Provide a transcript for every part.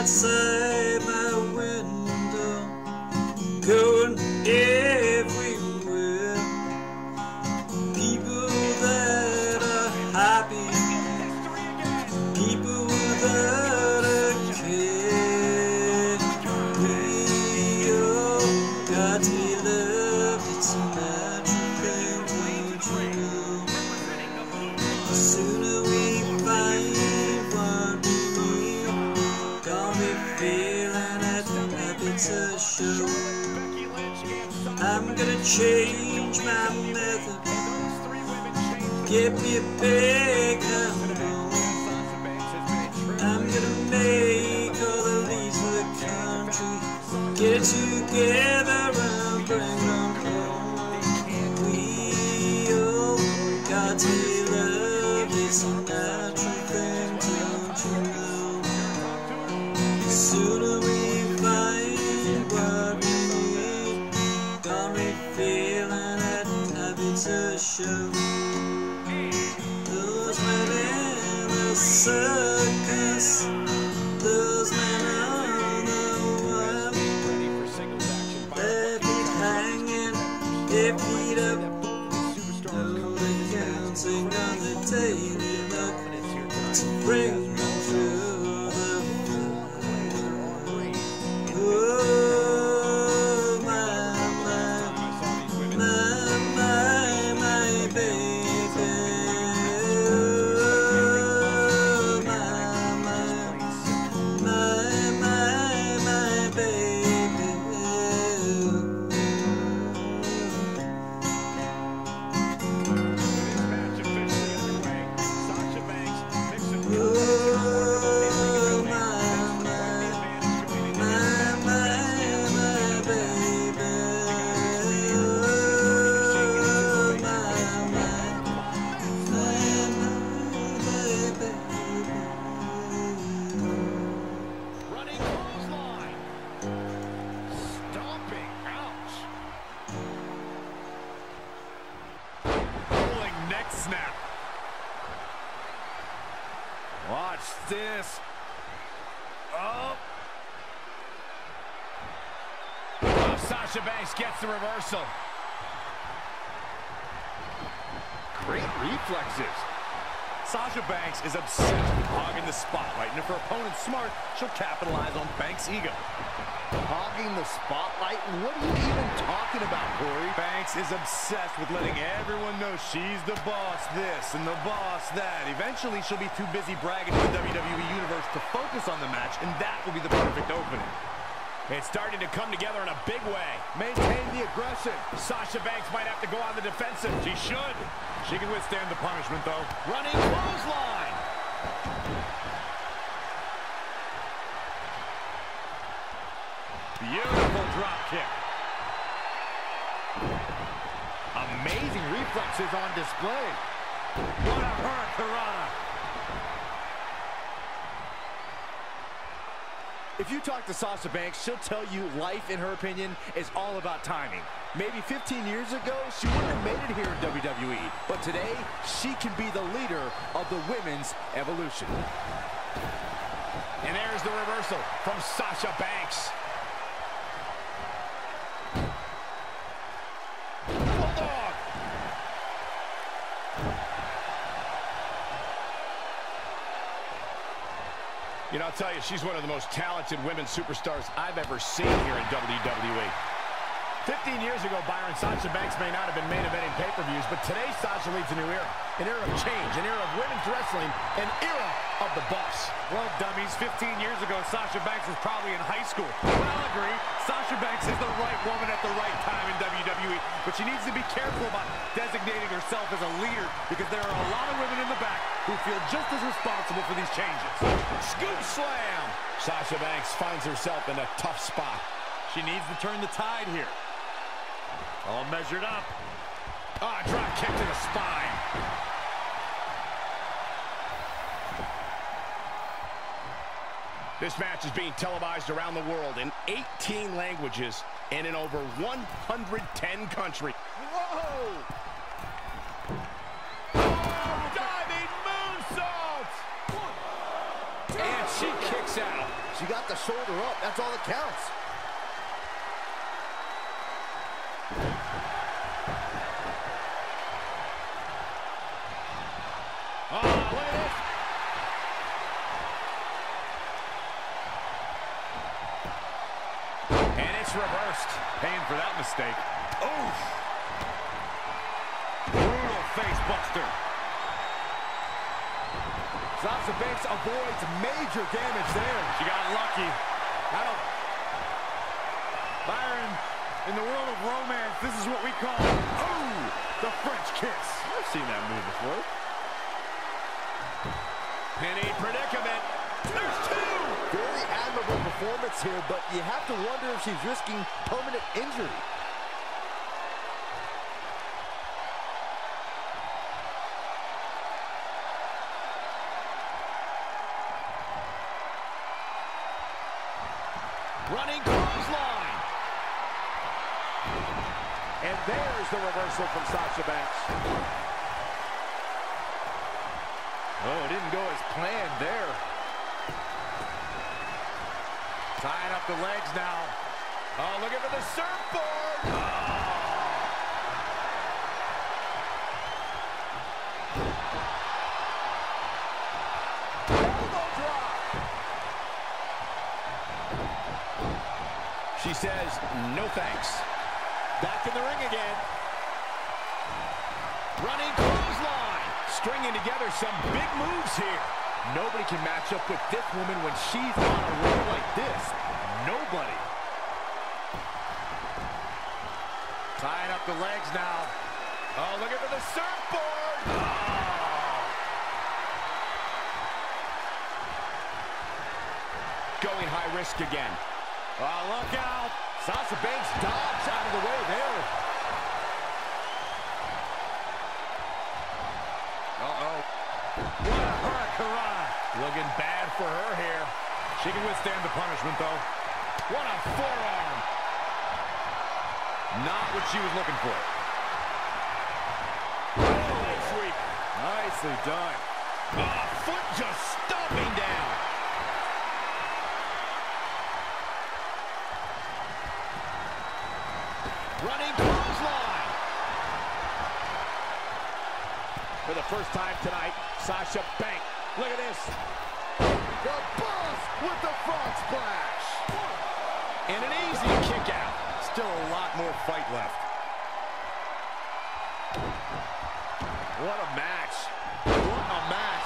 outside my window, going everywhere. People that are happy, people without a care. We all got to be loved, it's a natural thing, don't you know? The sooner we find what we need, gonna be feeling it, it's a show. I'm gonna change my method, get me a big home. I'm gonna make all the leaves of the country get it together and bring them home. We all got to love, it's a natural thing, don't you know? The sooner we find what we need, gonna be feeling it, it's a show. Those men in the circus, those men on the web, their feet hanging, their feet up. Oh, they counting on the daily luck to bring them through the fire. Oh, my baby. Oh, my baby. Sasha Banks mixing Oh, my baby. running clothesline. Stomping. Ouch. Rolling neck snap. Watch this. Oh. Oh, Sasha Banks gets the reversal. Great reflexes. Sasha Banks is obsessed with hogging the spotlight, and if her opponent's smart, she'll capitalize on Banks' ego. Hogging the spotlight? What are you even talking about, Corey? Banks is obsessed with letting everyone know she's the boss this and the boss that. Eventually, she'll be too busy bragging to the WWE Universe to focus on the match, and that will be the perfect opening. It's starting to come together in a big way. Maintain the aggression. Sasha Banks might have to go on the defensive. She should. She can withstand the punishment, though. Running clothesline. Beautiful drop kick. Amazing reflexes on display. What a hurricanrana. If you talk to Sasha Banks, she'll tell you life, in her opinion, is all about timing. Maybe 15 years ago, she wouldn't have made it here in WWE. But today, she can be the leader of the women's evolution. And there's the reversal from Sasha Banks. Bulldog. You know, I'll tell you, she's one of the most talented women superstars I've ever seen here in WWE. 15 years ago, Byron, Sasha Banks may not have been main eventing pay-per-views, but today Sasha leads a new era. An era of change, an era of women's wrestling, an era of the boss. Well, dummies, 15 years ago, Sasha Banks was probably in high school. But I'll agree, Sasha Banks is the right woman at the right time in WWE, but she needs to be careful about designating herself as a leader, because there are a lot of women in the back who feel just as responsible for these changes. Scoop slam! Sasha Banks finds herself in a tough spot. She needs to turn the tide here. All measured up. Ah, drop kick to the spine. This match is being televised around the world in 18 languages and in over 110 countries. Whoa! Oh, diving moonsault! And she kicks out. She got the shoulder up. That's all that counts. Oh, look at this. And it's reversed. Paying for that mistake. Oof. Brutal face buster. Sasha Banks avoids major damage there. She got lucky. Byron, in the world of romance, this is what we call, the French kiss. I've seen that move before. Penny predicament. There's two. Very admirable performance here, but you have to wonder if she's risking permanent injury. Running clothesline. And there's the reversal from Sasha Banks. Oh, it didn't go as planned there. Tying up the legs now. Oh, looking for the surfboard. Oh. Elbow drop. She says, no thanks. Back in the ring again. Running clothesline. Stringing together some big moves here. Nobody can match up with this woman when she's on a roll like this. Nobody. Tying up the legs now. Oh, looking for the surfboard. Oh. Going high risk again. Oh, look out. Sasha Banks dodged out of the way there. Uh-oh. What a hurricane. Looking bad for her here. She can withstand the punishment, though. What a forearm. Not what she was looking for. Oh, sweep. Nicely done. Oh, foot just stomping down. Running clothesline. For the first time tonight, Sasha Banks. Look at this. The bust with the frog splash. And an easy kick out. Still a lot more fight left. What a match. What a match.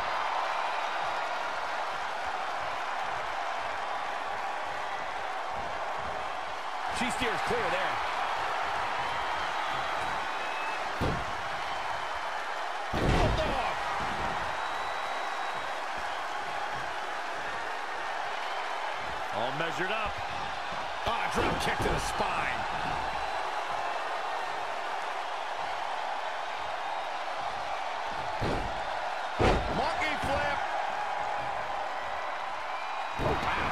She steers clear there. Bulldog. All measured up. Ah, drop kick to the spine. Monkey flip. Oh, wow.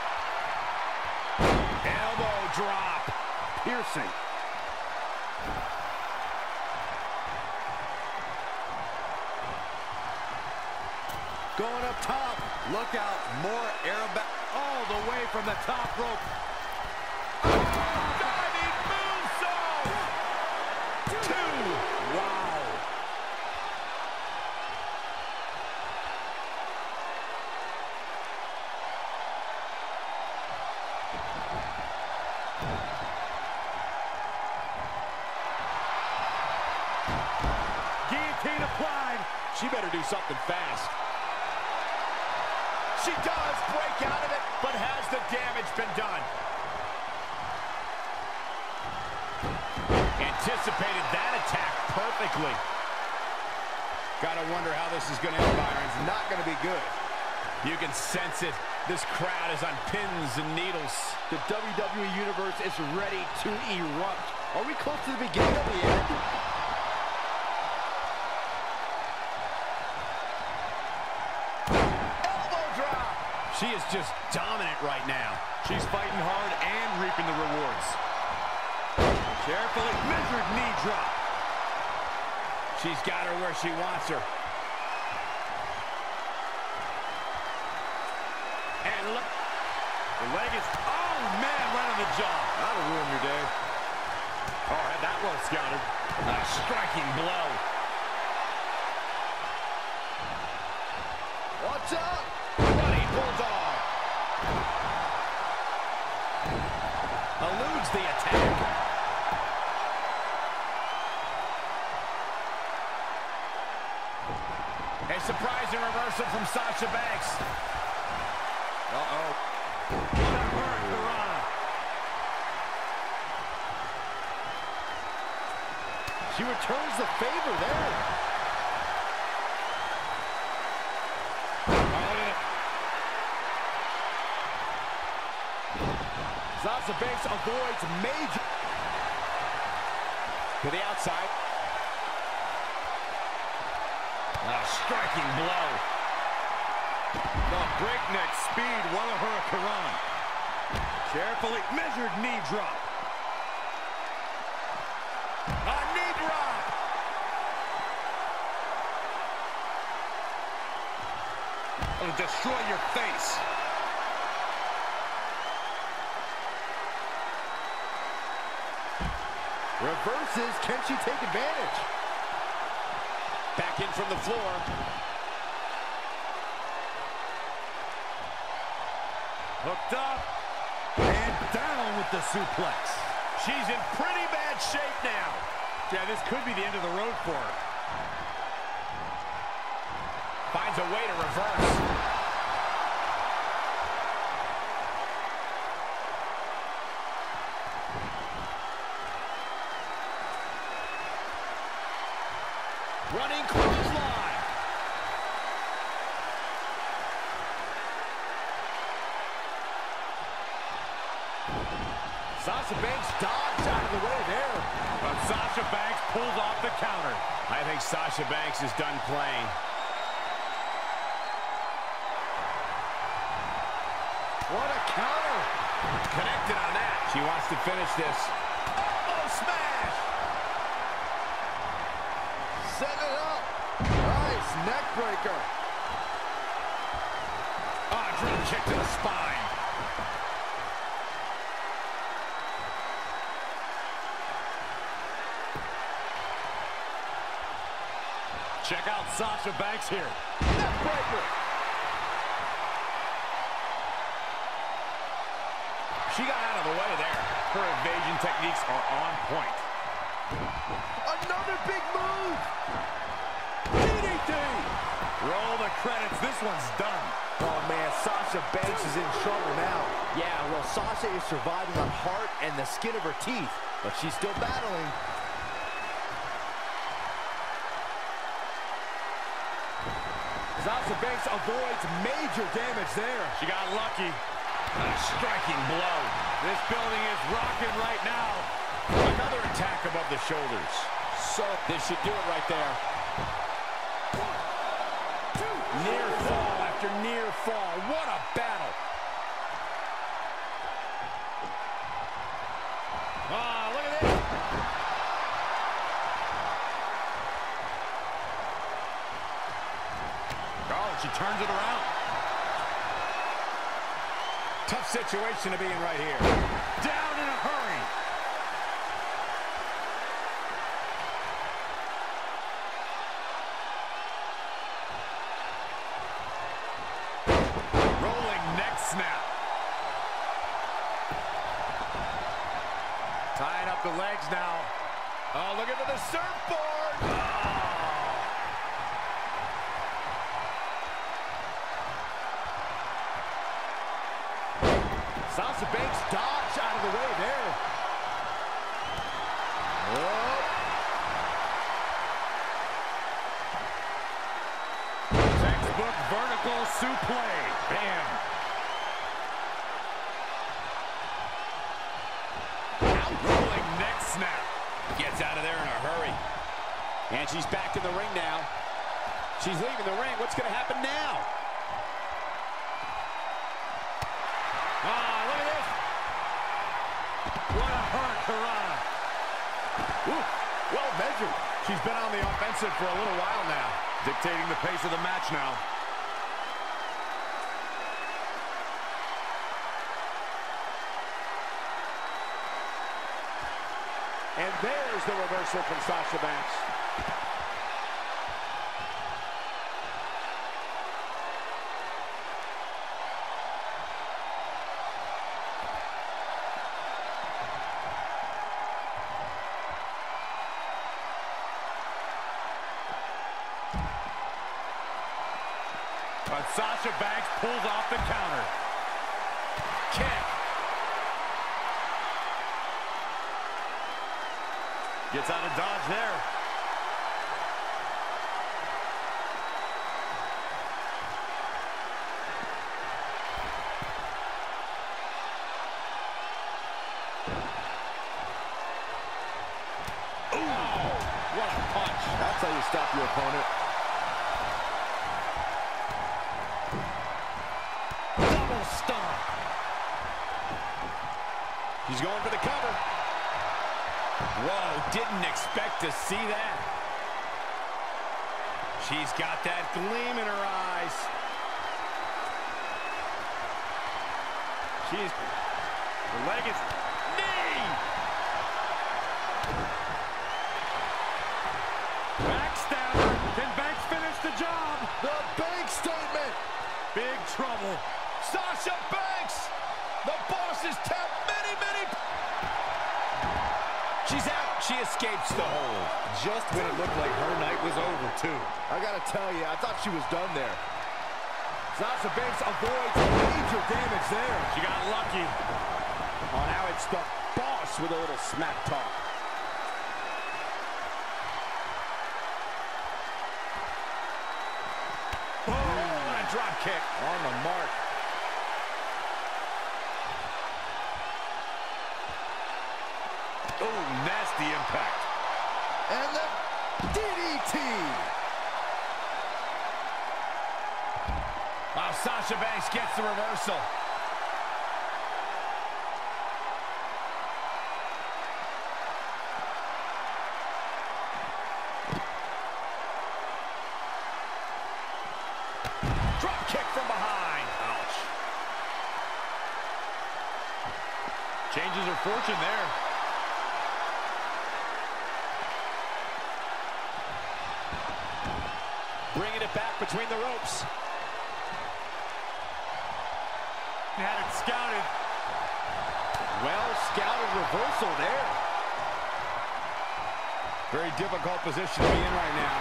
Elbow drop. Piercing. Going up top. Look out. More aerobatic. All the way from the top rope. Diving moonsault. Two. Wow. Guillotine applied. She better do something fast. She does break out of it, but has the damage been done? Anticipated that attack perfectly. Gotta wonder how this is gonna end, Byron. It's not gonna be good. You can sense it. This crowd is on pins and needles. The WWE Universe is ready to erupt. Are we close to the beginning of the end? She is just dominant right now. She's fighting hard and reaping the rewards. Carefully measured knee drop. She's got her where she wants her. And look, The leg is, oh man, right on the jaw. That'll ruin your day. Oh, had that well scouted. A striking blow. Watch out! Bloody bulldog. Eludes the attack. A surprising reversal from Sasha Banks. Uh-oh. What a hurt, Briana. She returns the favor there. Sasha Banks avoids major. To the outside. A striking blow. The breakneck speed, one of her Quran. Carefully measured knee drop. A knee drop. It'll destroy your face. Reverses. Can she take advantage? Back in from the floor. Hooked up. And down with the suplex. She's in pretty bad shape now. Yeah, this could be the end of the road for her. Finds a way to reverse. Running clothesline. Sasha Banks dodged out of the way there. But Sasha Banks pulls off the counter. I think Sasha Banks is done playing. What a counter. Connected on that. She wants to finish this. Oh, smash! Set it up. Nice neck breaker. Oh, drop kick to the spine. Check out Sasha Banks here. Neck breaker. She got out of the way there. Her evasion techniques are on point. Another big move. DDT! Roll the credits. This one's done. Oh, man, Sasha Banks is in trouble now. Yeah, well, Sasha is surviving on heart and the skin of her teeth, but she's still battling. Sasha Banks avoids major damage there. She got lucky. A striking blow. This building is rocking right now. Another attack above the shoulders. So this should do it right there. Near fall after near fall. What a battle. Ah, look at this. Oh, she turns it around. Tough situation to be in right here. Down in a hurry. Rolling neck snap. Tying up the legs now. Oh, looking for the surfboard. Oh. Sasha Banks dodged out of the way there. Oh. Textbook vertical suplex. Bam. Rolling neck snap. Gets out of there in a hurry. And she's back in the ring now. She's leaving the ring. What's going to happen now? Ah, look at this. What a hurt, Briana. Ooh, well measured. She's been on the offensive for a little while now. Dictating the pace of the match now. there's the reversal from Sasha Banks. But Sasha Banks pulls off the counter. Kick. Gets out of dodge there. Ooh, what a punch. That's how you stop your opponent. Double stomp. He's going for the cover. Whoa, didn't expect to see that. She's got that gleam in her eyes. The leg is... Knee! Backstabber. Can Banks finish the job? The Banks statement. Big trouble. Sasha Banks! The boss is tapped many. She's out. She escapes the hold. Just when it looked like her night was over, too. I gotta tell you, I thought she was done there. Sasha Banks avoids major damage there. She got lucky. Oh, now it's the boss with a little smack talk. Oh, and a drop kick. On the mark. Oh, nasty impact. And the DDT. Wow, Sasha Banks gets the reversal. Drop kick from behind. Ouch. Changes her fortune there. Bringing it back between the ropes. Had it scouted. Well scouted reversal there. Very difficult position to be in right now.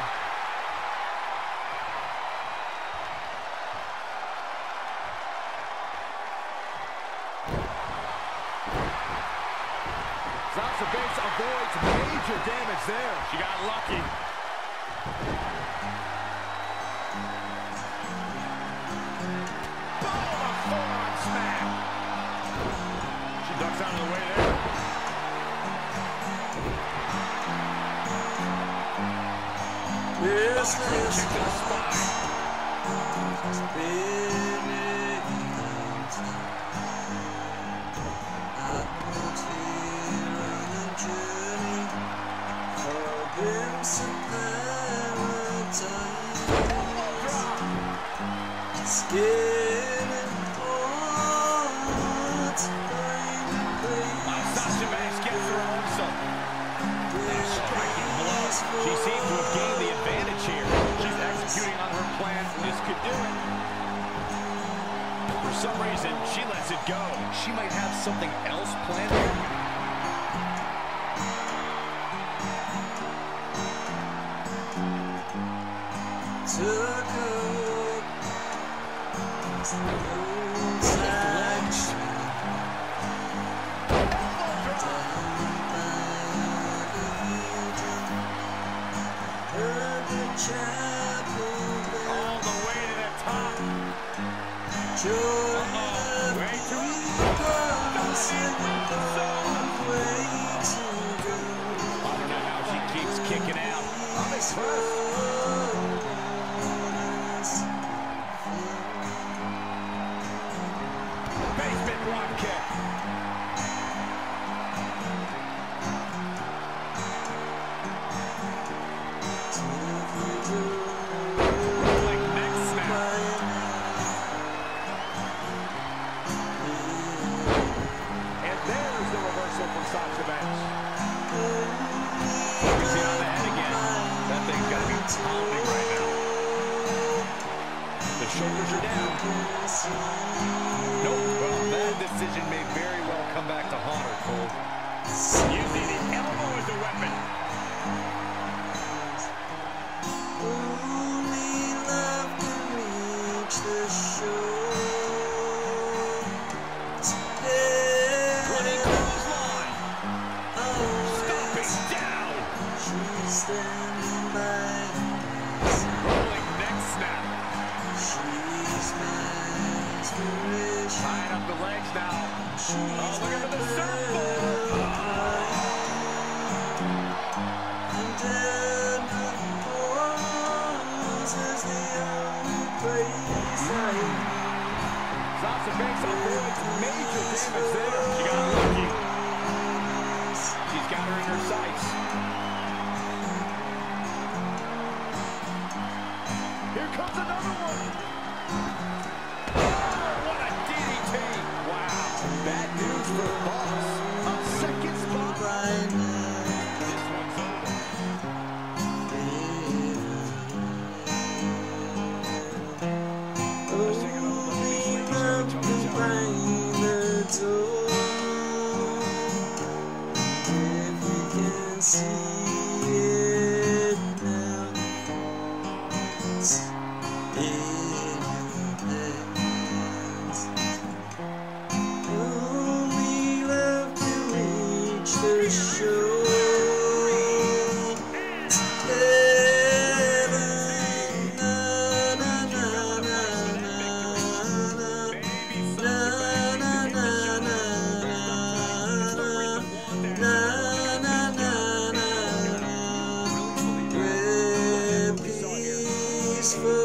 Sasha Banks avoids major damage there. She got lucky. Ducks out of the way there. This Kick to the spine. Sasha Banks gets the reversal. Striking blow. She seems to have gained the advantage here. She's executing on her plan. This could do it. For some reason, she lets it go. She might have something else planned here. All the way to the top. Way too I don't know how she keeps kicking out. I'm impressed. Basement drop kick. Rolling neck snap. And there's the reversal from Sasha Banks. Nope, well, that decision may very well come back to haunt her, Cole. Using the elbow as a weapon. Only love can reach the shore. Running clothesline. Stomping down. She's standing by. Rolling neck snap. She's my inspiration. Tying up the legs now. She's Look at the surfboard. And then the pause is the only place I Sasha Banks avoids major damage there. She got lucky. She's got her in her sights. Here comes another one. Oh, what a DDT. Wow, bad news for Boss. A second spot. This one's over. Only love can find the door. If you can see it now, it's in your hands. Only love can reach the shore. Peaceful